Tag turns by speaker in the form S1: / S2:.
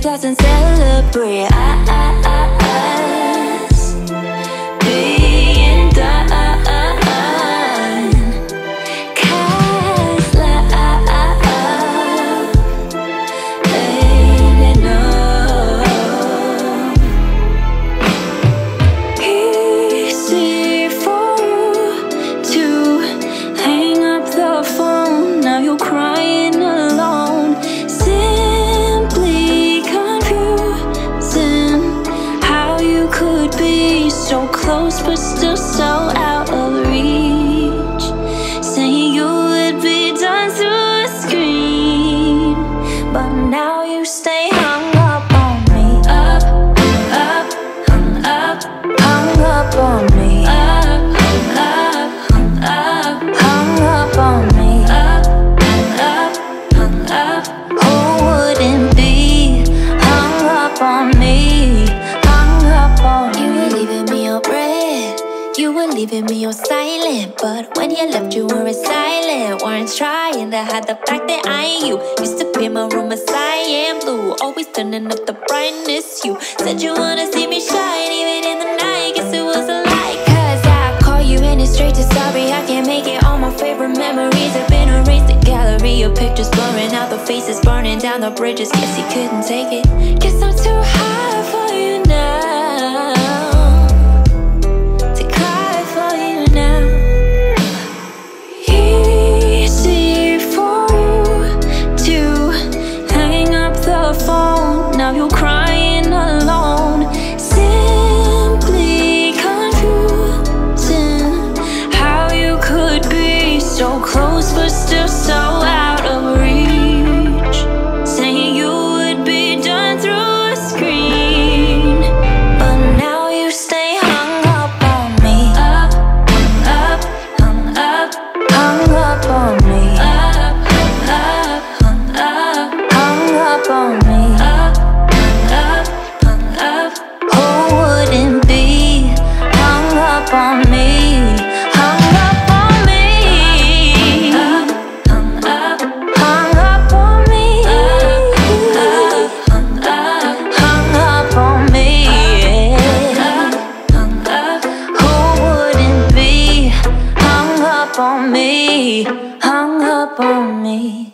S1: doesn't celebrate us being done. 'Cause love ain't enough. Easy for you to hang up the phone. Now you're crying alone. Could be so close but still so out of reach. Saying you would be done through a screen, but now you stay hung up on me. Up, hung up, hung up on me. Up, hung up on me. Up, hung up. Who wouldn't be hung up on me? You were leaving me on red, you were leaving me on silent. But when you left, you weren't silent. Weren't trying to hide the fact that I ain't you. Used to be my room a cyan blue, always turning up the brightness. You said you wanna see me shine even in the night. Guess it was a lie, 'cause I call you and it's straight to sorry. I can't make it. All my favorite memories have been erased. The gallery of pictures blurring out the faces, burning down the bridges. Guess you couldn't take it. Guess I'm too high for you now. Now you're crying alone, simply confusing how you could be so close but still so out of reach. Saying you would be done through a screen, but now you stay hung up on me. Up, hung up, hung up on me. Up, hung up on me. On me, hung up on me. Hung up on me. Hung up on me. Who wouldn't be hung up on me? Hung up on me.